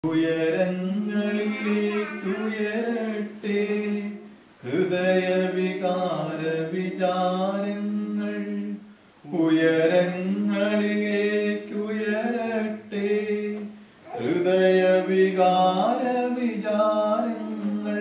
ഉയരങ്ങളിലേക്കുയരട്ടെ ഹൃദയവികാര വിചാരങ്ങൾ, ഉയരങ്ങളിലേക്കുയരട്ടെ ഹൃദയവികാര വിചാരങ്ങൾ.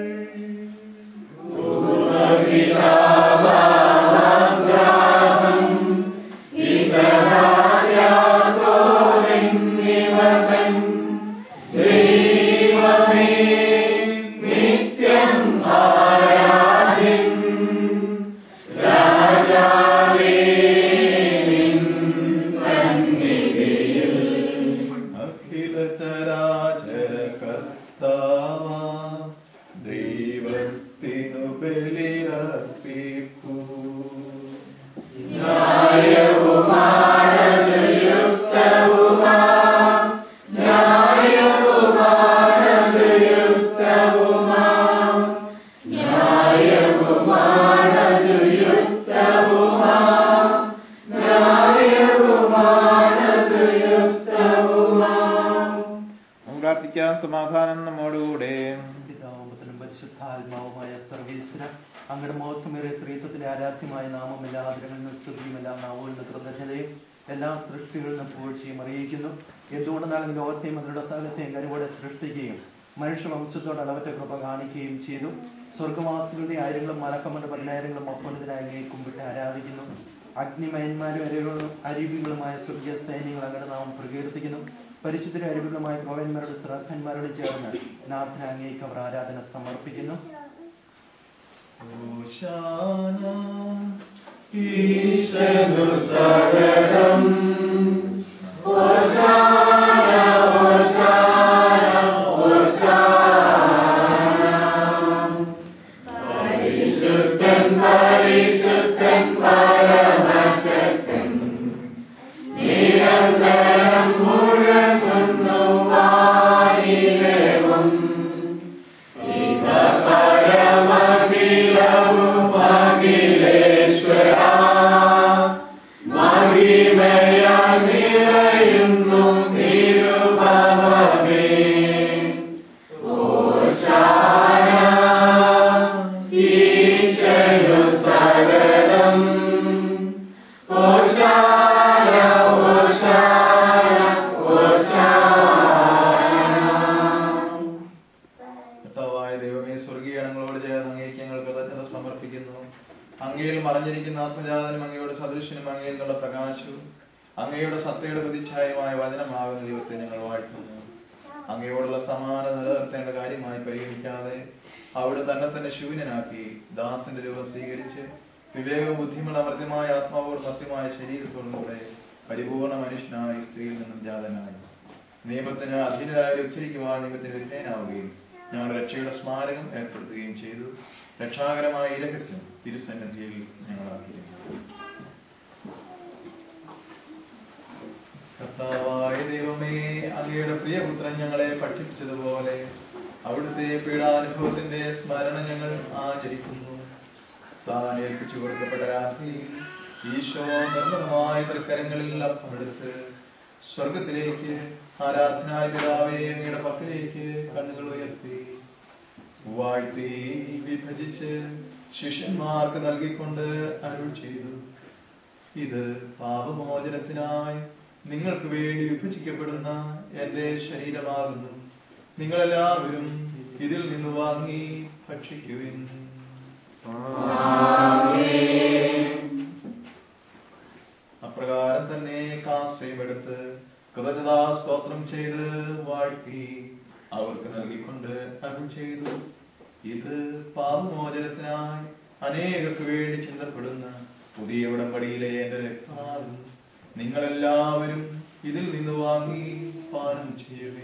സമാധാനം നമ്മോടുകൂടെ. പിതാവും പരിശുദ്ധാത്മാവുമായ സർവീശ്വര അങ്ങയുടെ മഹത്വമേറിയ ത്രിത്വത്തിന്റെ ആരാധ്യമായ നാമം എല്ലാ ആദരങ്ങളിലും സ്തുതിയും എല്ലാ നാമവും കൃതജ്ഞതയും എല്ലാ സൃഷ്ടികളിലും പൂഴ്ചയും അറിയിക്കുന്നു. എന്തുകൊണ്ടെന്നാലും ലോകത്തെയും അതിലുള്ള സകലത്തെയും കരുവോടെ സൃഷ്ടിക്കുകയും മനുഷ്യവംശത്തോട് അളവറ്റ കൃപ കാണിക്കുകയും ചെയ്തു. സ്വർഗവാസികളുടെ ആയിരങ്ങളും മലക്കമ്മന്റെ പതിനായിരങ്ങളും ഒപ്പനത്തിനായി അങ്ങേ കുമ്പിട്ട് ആരാധിക്കുന്നു. അഗ്നിമയന്മാരും അരുവികളുമായ സ്വർഗീയ സൈന്യങ്ങൾ അങ്ങയുടെ നാമം പ്രകീർത്തിക്കുന്നു. പരിശുദ്ധരും അരുവികളുമായ പ്രവന്മാരുടെ ശ്രദ്ധന്മാരോട് ചേർന്ന് നാഥന് അങ്ങേക്ക് അവർ ആരാധന സമർപ്പിക്കുന്നു. അങ്ങയിൽ മറഞ്ഞിരിക്കുന്ന ആത്മജാതനും അങ്ങയുടെ സദൃശ്യനും അങ്ങയിൽ നിന്നുള്ള പ്രകാശവും അങ്ങയുടെ സത്തയുടെ പ്രതിച്ഛായമായ വചനമാകുന്ന ദൈവത്തെ ഞങ്ങൾ വാഴ്ത്തുന്നു. അങ്ങയോടുള്ള സമാനത നിലനിർത്തേണ്ട കാര്യമായി പരിഗണിക്കാതെ അവിടെ തന്നെ ശൂന്യനാക്കി ദാസന്റെ രൂപം സ്വീകരിച്ച് വിവേക ബുദ്ധിമുള്ള അമർത്യമായ ആത്മാവോട് മത്യമായ ശരീരത്തോടും കൂടെ പരിപൂർണ മനുഷ്യനായി സ്ത്രീയിൽ നിന്നും ജാതനായി നിയമത്തിന് അധീനരായവരെ ഉച്ചരിക്കുവാൻ നിയമത്തിന് വിധേയനാവുകയും ഞങ്ങളുടെ രക്ഷയുടെ സ്മാരകം ഏർപ്പെടുത്തുകയും ചെയ്തു. രക്ഷാകരമായ ഈ രഹസ്യം തിരുസന്നിധിയിൽ ഞങ്ങളാക്കിയിരുന്നു. കർത്താവായ ദൈവമേ, അങ്ങയുടെ പ്രിയപുത്രൻ ഞങ്ങളെ പഠിപ്പിച്ചതുപോലെ അവിടുത്തെ പീഡാനുഭവത്തിന്റെ സ്മരണ ഞങ്ങൾ ആചരിക്കുന്നു. താൻ ഏൽപ്പിച്ചു കൊടുക്കപ്പെട്ട രാത്രിയിൽ ഈശോ നിർമ്മലമായ തൃക്കരങ്ങളിൽ അപ്പമെടുത്ത് സ്വർഗത്തിലേക്ക് ആരാധനായ പിതാവേ അങ്ങയുടെ പക്കലേക്ക് കണ്ണുകൾ ഉയർത്തി വാഴ്ത്തി വിഭജിച്ച് ശിഷ്യന്മാർക്ക് നൽകിക്കൊണ്ട് അരുൾ ചെയ്തു, ഇത് പാപമോചനത്തിനായി നിങ്ങൾക്ക് വേണ്ടി വിഭജിക്കപ്പെടുന്ന എന്റെ ശരീരമാകുന്നു. നിങ്ങളെല്ലാവരും ഇതിൽ നിന്ന് വാങ്ങി ഭക്ഷിക്കുവിൻ. അപ്രകാരം തന്നെ കാസയുമെടുത്ത് കൃതജ്ഞതാ സ്തോത്രം ചെയ്ത് വാഴ്ത്തി അവർക്ക് നൽകിക്കൊണ്ട് അരുൾ ചെയ്തു, ഇത് പാപമോചനത്തിനായി അനേകർക്ക് വേണ്ടി ചിന്തപ്പെടുന്ന പുതിയ ഉടമ്പടിയിലെ എന്റെ രക്തമാകുന്നു. നിങ്ങളെല്ലാവരും ഇതിൽ നിന്ന് വാങ്ങി പാനം ചെയ്യുവിൻ.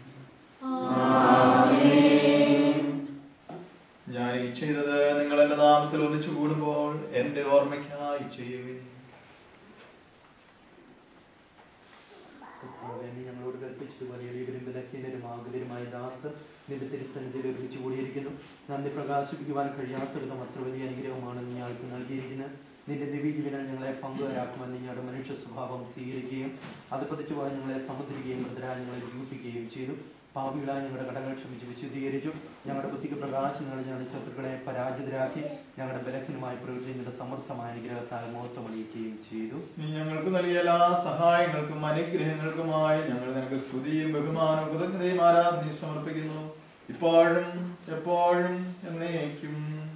ഞാൻ ഈ ചെയ്തത് നിങ്ങൾ എന്റെ നാമത്തിൽ ഒന്നിച്ചു കൂടുമ്പോൾ എന്റെ ഓർമ്മയ്ക്കായി ചെയ്യുവിൻ. ഞങ്ങളോട് കൽപ്പിച്ചതുപോലെ എളിയവരും ബലഹീനരും ആകുലരുമായ ദാസർ നിന്റെ തിരുസന്നിധിയിൽ ഒരുമിച്ച് കൂടിയിരിക്കുന്നു. നന്ദി പ്രകാശിപ്പിക്കുവാൻ കഴിയാത്ത വിധം അത്ര വലിയ അനുഗ്രഹമാണ് ഞങ്ങൾക്ക് നൽകിയിരിക്കുന്നത്. നിന്റെ ദിവ്യജീവനാൽ ഞങ്ങളെ പങ്കുവരാക്കുവാൻ നിങ്ങളുടെ മനുഷ്യ സ്വഭാവം സ്വീകരിക്കുകയും അത് പതിച്ചുപോകാൻ ഞങ്ങളെ സമുദ്രിക്കുകയും ഭദ്രാൻ ഞങ്ങളെ ജീവിപ്പിക്കുകയും ചെയ്തു. പാപികളായ ഞങ്ങളുടെ കടങ്ങൾ ക്ഷമിച്ച് വിശുദ്ധീകരിച്ചു. ഞങ്ങളുടെ ബുദ്ധിക്ക് പ്രകാശം നൽകി ഞങ്ങളുടെ ശത്രുക്കളെ പരാജിതരാക്കി. ഞങ്ങളുടെ ബലഹീനമായ പ്രകൃതിയുടെ സമർത്ഥമായ അനുഗ്രഹത്താൽ മഹത്വമണിയിക്കുകയും ചെയ്തു. നീ ഞങ്ങൾക്ക് നൽകിയ എല്ലാ സഹായങ്ങൾക്കും അനുഗ്രഹങ്ങൾക്കുമായി ഞങ്ങൾ നിനക്ക് സ്തുതിയും ബഹുമാനവും കൃതജ്ഞതയും ആരാധനയും സമർപ്പിക്കുന്നു, ഇപ്പോഴും എപ്പോഴും എന്നേക്കും.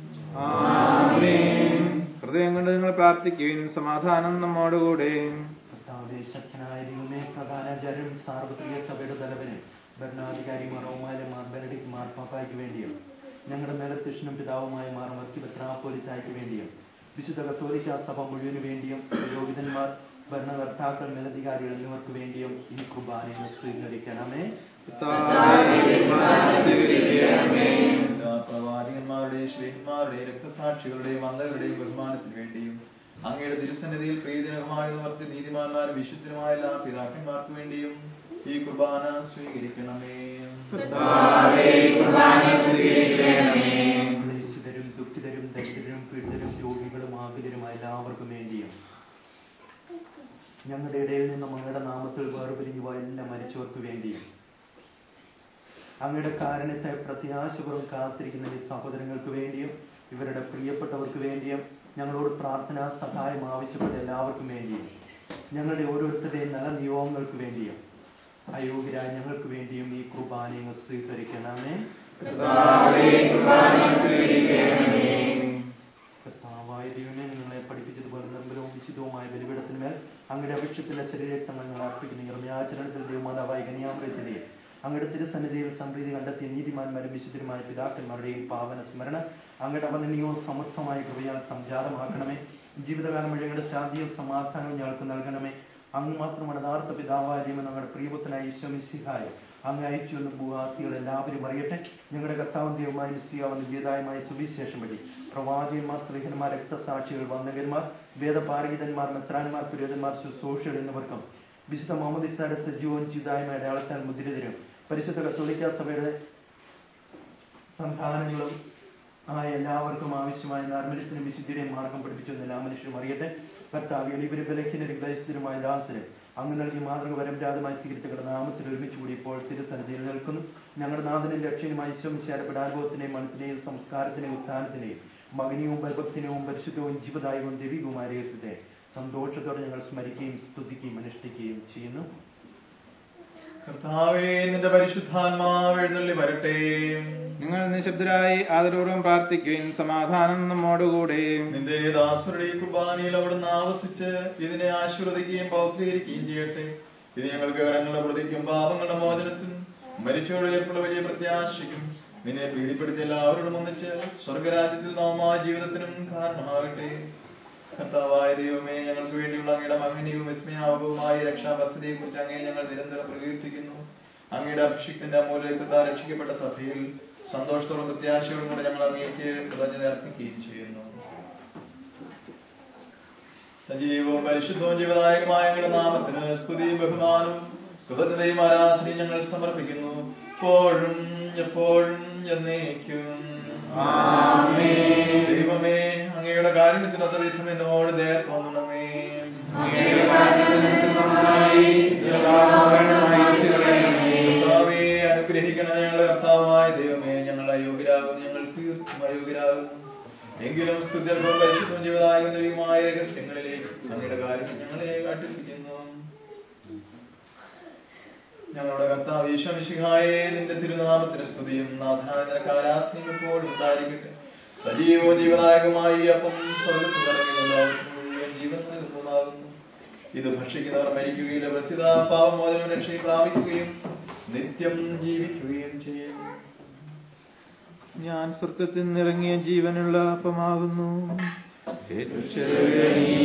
ഹൃദയം കൊണ്ട് നിങ്ങൾ പ്രാർത്ഥിക്കുവിൻ. സമാധാനം നമ്മോടുകൂടെ. ശക്തനായ ദൈവമേ, പ്രധാനാചാര്യരും സാർവത്രിക സഭയുടെ തലവനും ഭരണാധികാരിമാർ റോമാലമാർ ബെനഡിക്ട് മാർപ്പാപ്പായ്ക്ക് വേണ്ടിയും ഞങ്ങളുടെ മേലധ്യക്ഷനും പിതാവുമായ മാർ മെത്രാപ്പോലീത്തായ്ക്ക് വേണ്ടിയും വിശുദ്ധ കത്തോലിക്ക സഭ മുഴുവന് വേണ്ടിയും പുരോഹിതന്മാർ, ഭരണകർത്താക്കൾ, മേലധികാരികൾ എന്നിവർക്ക് വേണ്ടിയും ഈ കുർബാനയെ സ്വീകരിക്കണമേ. പ്രവാചകന്മാരുടെയും ശ്രീന്മാരുടെയും രക്തസാക്ഷികളുടെയും മന്ദകളുടെയും ബഹുമാനത്തിന് വേണ്ടിയും അങ്ങയുടെ തിരുസന്നിധിയിൽ പ്രീതിനകമായ മറ്റ് നീതിമാന്മാരും വിശുദ്ധരുമായ എല്ലാ പിതാക്കന്മാർക്ക് വേണ്ടിയും ഈ കുർബാന സ്വീകരിക്കണമേ. ക്ലേശിതരും ദുഃഖിതരും ദരിദ്രരും പീഡിതരും രോഗികളും ആകുലരുമായ എല്ലാവർക്കും വേണ്ടിയും ഞങ്ങളുടെ ഇടയിൽ നിന്നും അങ്ങയുടെ നാമത്തിൽ വേർപിരിഞ്ഞു പോയ എല്ലാ മരിച്ചവർക്ക് വേണ്ടിയും അങ്ങയുടെ കാരണത്തെ പ്രത്യാശപൂർവ്വം കാത്തിരിക്കുന്ന ഈ സഹോദരങ്ങൾക്ക് വേണ്ടിയും ഇവരുടെ പ്രിയപ്പെട്ടവർക്ക് വേണ്ടിയും ഞങ്ങളോട് പ്രാർത്ഥനാ സഹായം ആവശ്യപ്പെട്ട എല്ലാവർക്കും വേണ്ടിയും ഞങ്ങളുടെ ഓരോരുത്തരുടെയും നല്ല നിയോഗങ്ങൾക്ക് വേണ്ടിയും അയോഗ്യരായ ഞങ്ങൾക്ക് വേണ്ടിയും ഈ കുർബാനയെ സ്വീകരിക്കണമേ. കർത്താവായ ദൈവമേ, നിങ്ങളെ പഠിപ്പിച്ചതുപോലെ നിർമ്മലവും വിശുദ്ധവുമായ ബലിപീഠത്തിന്മേൽ അങ്ങയുടെ അഭിഷേകത്തിന്റെ ശരീരരക്തങ്ങൾ ഞങ്ങൾ അർപ്പിക്കുന്ന നിർമ്യാചരണത്തിൽ ദൈവമാതാവായ കന്യാമൃതത്തിന്റെയും അങ്ങയുടെ തിരുസന്നിധിയിൽ സമൃദ്ധി കണ്ടെത്തിയ നീതിമാന്മാരും വിശുദ്ധരുമായ പിതാക്കന്മാരുടെയും പാവന സ്മരണ അങ്ങയുടെ അവനീയവും സമർത്ഥമായ കൃപയാൽ സംജാതമാക്കണമേ. ജീവിതകാലം വഴി ഞങ്ങളുടെ ശാന്തിയും സമാധാനവും ഞങ്ങൾക്ക് നൽകണമേ. അങ്ങ് മാത്രമാണ് യഥാർത്ഥ പിതാവായ ദൈവം. ഞങ്ങളുടെ പ്രിയപുത്രനായ ഈശോ മിശിഹായെ അങ്ങ് അയച്ചു എന്ന് ഭൂവാസികൾ എല്ലാവരും അറിയട്ടെ. ഞങ്ങളുടെ കർത്താവും ദൈവമായ മിശിഹാവെന്ന ജീതായമായ സുവിശേഷം വഴി പ്രവാചകന്മാർ, സ്ത്രീഹന്മാർ, രക്തസാക്ഷികൾ, വന്ദകന്മാർ, വേദപാരഹിതന്മാർ, മെത്രാന്മാർ, പുരോഹിതന്മാർ, ശുശ്രൂഷകൾ എന്നിവർക്കും വിശുദ്ധ മാമോദീസയുടെ സജീവവും ജീതായുമായ അടയാളത്താൽ മുദ്രിതരും പരിശുദ്ധ കത്തോലിക്ക സഭയുടെ സന്താനങ്ങളും ആയ എല്ലാവർക്കും ആവശ്യമായ നർമ്മലത്തിനും വിശുദ്ധിയുടെയും മാർഗം പഠിപ്പിച്ചെന്ന് എല്ലാ മനുഷ്യരും അറിയട്ടെ. കർത്താവ് എളിവരും ബലഹീനരും ക്ലേശിതരുമായ ദാസരും അങ്ങ് നൽകി മാതൃക പരമ്പരാഗതമായി സ്വീകരിച്ചവരുടെ നാമത്തിൽ ഒരുമിച്ച് കൂടി ഇപ്പോൾ തിരുസന്നിധിയിൽ നിൽക്കുന്നു. ഞങ്ങളുടെ നാഥനും രക്ഷയുമായ ഈശോ മിശിഹായുടെ പെടാനുഭവത്തിന്റെയും മണത്തിന്റെയും സംസ്കാരത്തിന്റെയും ഉത്ഥാനത്തിന്റെയും മകനീയവും ഭയഭക്തിനവും പരിശുദ്ധവും ജീവദായകവും ദൈവികവുമായ രഹസ്യത്തെ സന്തോഷത്തോടെ ഞങ്ങൾ സ്മരിക്കുകയും സ്തുതിക്കുകയും അനുഷ്ഠിക്കുകയും ചെയ്യുന്നു. കർത്താവേ, നിന്റെ പരിശുദ്ധാത്മാവ് എഴുന്നള്ളി വരട്ടെ. നിങ്ങൾ നിശബ്ദരായി ആദരപൂർവ്വം പ്രാർത്ഥിക്കുവിൻ. സമാധാനം നമ്മോടുകൂടെ. നിന്റെ ദാസരുടെ ഈ കുർബാനയിൽ അവിടുന്ന് ആവസിച്ച് ഇതിനെ ആശീർവദിക്കുകയും പൗത്രീകരിക്കുകയും ചെയ്യട്ടെ. ഇത് ഞങ്ങൾക്ക് കടങ്ങളുടെ പ്രതിക്കും പാപങ്ങളുടെ മോചനത്തിനും മരിച്ചോടുള്ള വലിയ പ്രത്യാശയ്ക്കും നിന്നെ പ്രീതിപ്പെടുത്തിയ എല്ലാവരോടും ഒന്നിച്ച് സ്വർഗരാജ്യത്തിൽ നവമായ ജീവിതത്തിനും കാരണമാകട്ടെ. കർത്താവായ ദൈവമേ, ഞങ്ങൾക്ക് വേണ്ടിയുള്ള അങ്ങയുടെ മഹനീയവും വിസ്മയാവകവുമായ രക്ഷാപദ്ധതിയെ കുറിച്ച് അങ്ങേ ഞങ്ങൾ നിരന്തരം പ്രകീർത്തിക്കുന്നു. അങ്ങയുടെ അഭിഷിക്തന്റെ അമൂല്യത്താൽ രക്ഷിക്കപ്പെട്ട സഭയിൽ സന്തോഷത്തോടും പ്രത്യാശയോടും കൂടെ ഞങ്ങൾ അങ്ങേക്ക് കൃതജ്ഞത അർപ്പിക്കുകയും ചെയ്യുന്നു. സജീവവും പരിശുദ്ധവും ജീവദായകമായ അങ്ങയുടെ നാമത്തിന് സ്തുതിയും ബഹുമാനവും കൃതജ്ഞതയും ആരാധനയും ഞങ്ങൾ സമർപ്പിക്കുന്നു, എപ്പോഴും എപ്പോഴും എന്നേക്കും. ദൈവമേ, അങ്ങയുടെ കാരുണ്യത്തിനൊത്ത വിധം എന്നോട് ദയ തോന്നണമേ. അനുഗ്രഹിക്കണം ഞങ്ങളുടെ കർത്താവായ ദൈവമേ. ഞങ്ങൾ അയോഗ്യരാകുന്നു, ഞങ്ങൾ തീർത്തും അയോഗ്യരാകുന്നു. എങ്കിലും സ്തുത്യർക്കും പരിശുദ്ധം ജീവദായക ദൈവമായ രഹസ്യങ്ങളിലേക്ക് അങ്ങയുടെ കാര്യം ഞങ്ങളെ കാട്ടിപ്പിക്കുന്നു. ഞങ്ങളുടെ കർത്താവ് ഈശോ മിശിഹായേ, നിന്റെ തിരുനാമത്തിന് സ്തുതിയും നാഥനായ നിനക്ക് ആരാധനയും എപ്പോഴും ഉണ്ടായിരിക്കട്ടെ. സജീവവും ജീവദായകമായി അപ്പം സ്വർഗ്ഗത്തിൽ മുഴുവൻ ജീവൻ നൽകുന്നതാകുന്നു. ഇത് ഭക്ഷിക്കുന്നവർ മരിക്കുകയില്ല, വൃത്തിത പാപമോചനം രക്ഷയും പ്രാപിക്കുകയും നിത്യം ജീവിക്കുകയും ചെയ്യും. ഞാൻ സ്വർഗ്ഗത്തിൽ നിന്നിറങ്ങിയ ജീവനുള്ള അപ്പമാകുന്നു.